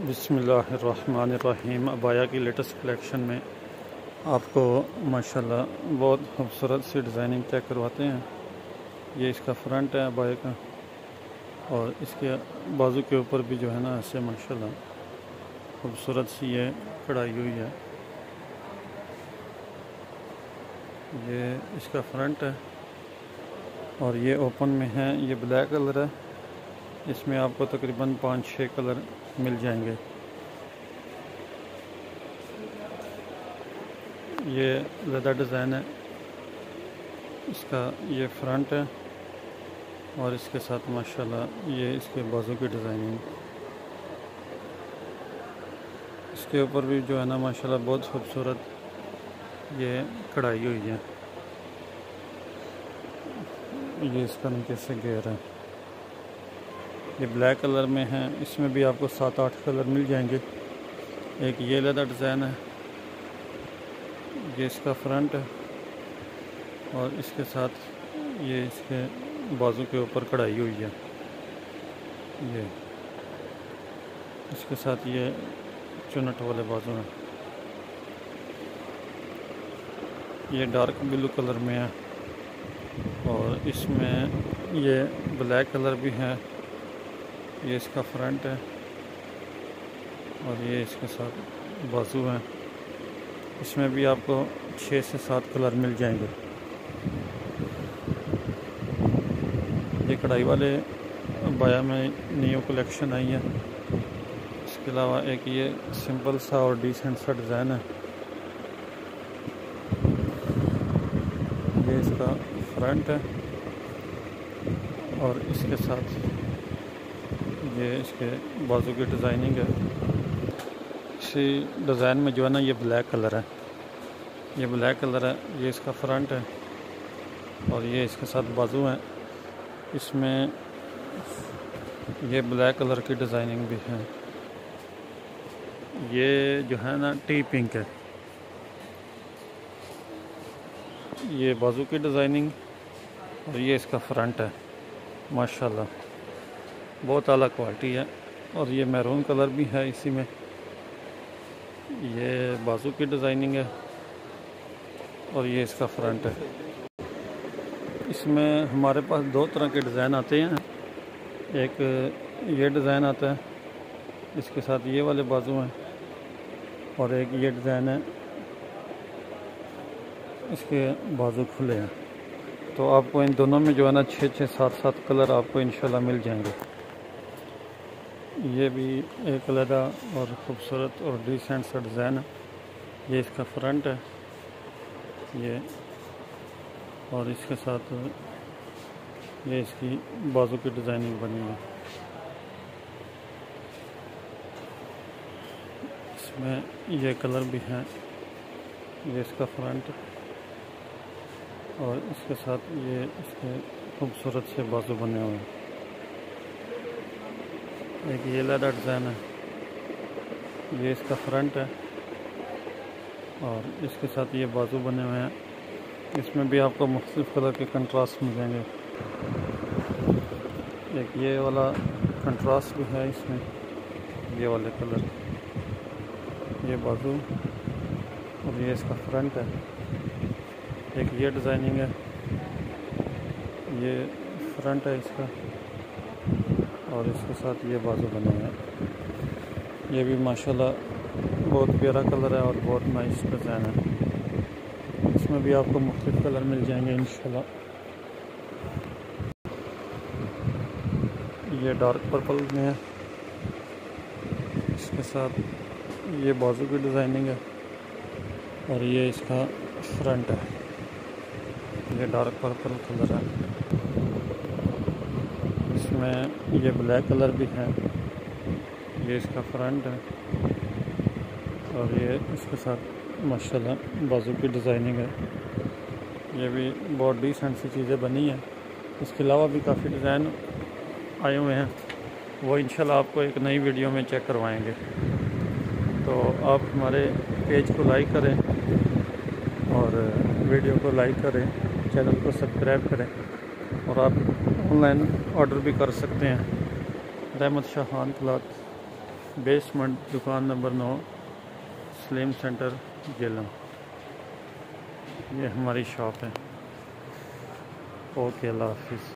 बिस्मिल्लाहिर्रहमानिर्रहीम। अबाया की latest collection में आपको माशाल्लाह बहुत खूबसूरत सी डिज़ाइनिंग चेक करवाते हैं। ये इसका फ्रंट है अबाया का, और इसके बाजू के ऊपर भी जो है ना ऐसे माशाल्लाह खूबसूरत सी ये कढ़ाई हुई है। ये इसका फ्रंट है और ये ओपन में है। ये ब्लैक कलर है। इसमें आपको तकरीबन 5-6 कलर मिल जाएंगे। ये ज़्यादा डिज़ाइन है। इसका ये फ्रंट है और इसके साथ माशाल्लाह ये इसके बाजू की डिज़ाइनिंग। इसके ऊपर भी जो है ना माशाल्लाह बहुत खूबसूरत ये कढ़ाई हुई है। ये इसका नीचे से घेर है। ये ब्लैक कलर में है। इसमें भी आपको 7-8 कलर मिल जाएंगे। एक ये लेदर डिज़ाइन है। ये इसका फ्रंट है और इसके साथ ये इसके बाजू के ऊपर कढ़ाई हुई है। ये इसके साथ ये चुनट वाले बाजू हैं। ये डार्क ब्लू कलर में है और इसमें ये ब्लैक कलर भी है। ये इसका फ्रंट है और ये इसके साथ बाजू हैं। इसमें भी आपको 6 से 7 कलर मिल जाएंगे। ये कढ़ाई वाले अबाया में न्यू कलेक्शन आई है। इसके अलावा एक ये सिंपल सा और डिसेंट सा डिज़ाइन है। ये इसका फ्रंट है और इसके साथ ये इसके बाजू की डिज़ाइनिंग है। इसी डिज़ाइन में जो है ना ये ब्लैक कलर है। ये ब्लैक कलर है। ये इसका फ्रंट है और ये इसके साथ बाजू हैं। इसमें ये ब्लैक कलर की डिज़ाइनिंग भी है। ये जो है ना टी पिंक है। ये बाजू की डिज़ाइनिंग और ये इसका फ्रंट है। माशाल्लाह बहुत आला क्वालिटी है। और ये मैरून कलर भी है इसी में। ये बाजू की डिज़ाइनिंग है और ये इसका फ्रंट है। इसमें हमारे पास 2 तरह के डिज़ाइन आते हैं। एक ये डिज़ाइन आता है, इसके साथ ये वाले बाजू हैं, और एक ये डिज़ाइन है, इसके बाजू खुले हैं। तो आपको इन दोनों में जो है ना 6-6, 7-7 कलर आपको इंशाल्लाह मिल जाएंगे। ये भी एक अलग और ख़ूबसूरत और डिसेंट सा डिज़ाइन है। ये इसका फ्रंट है ये, और इसके साथ ये इसकी बाजू की डिज़ाइनिंग बनी है। इसमें ये कलर भी हैं। ये इसका फ्रंट और इसके साथ ये इसके खूबसूरत से बाजू बने हुए हैं। एक ये लेदर डिज़ाइन है। ये इसका फ्रंट है और इसके साथ ये बाजू बने हुए हैं। इसमें भी आपको मुख्तलिफ कलर के कंट्रास्ट मिल जाएंगे। एक ये वाला कंट्रास्ट भी है इसमें, ये वाले कलर, ये बाजू और ये इसका फ्रंट है। एक ये डिज़ाइनिंग है। ये फ्रंट है इसका और इसके साथ ये बाजू बने हुए हैं। ये भी माशाल्लाह बहुत प्यारा कलर है और बहुत नाइस डिज़ाइन है। इसमें भी आपको मुख्तलिफ कलर मिल जाएंगे इंशाल्लाह। ये डार्क पर्पल में है। इसके साथ ये बाजू की डिज़ाइनिंग है और ये इसका फ्रंट है। ये डार्क पर्पल कलर है। इसमें ये ब्लैक कलर भी है। ये इसका फ्रंट है और ये इसके साथ माशाल्लाह बाजू की डिज़ाइनिंग है। ये भी बहुत डिसेंट सी चीज़ें बनी हैं। इसके अलावा भी काफ़ी डिज़ाइन आए हुए हैं, वो इंशाल्लाह आपको एक नई वीडियो में चेक करवाएंगे। तो आप हमारे पेज को लाइक करें और वीडियो को लाइक करें, चैनल को सब्सक्राइब करें, और आप ऑनलाइन ऑर्डर भी कर सकते हैं। रहमत शाह खान क्लॉथ। बेसमेंट दुकान नंबर 9 स्लिम सेंटर जेलम। ये हमारी शॉप है। ओके, अल्लाह हाफिज़।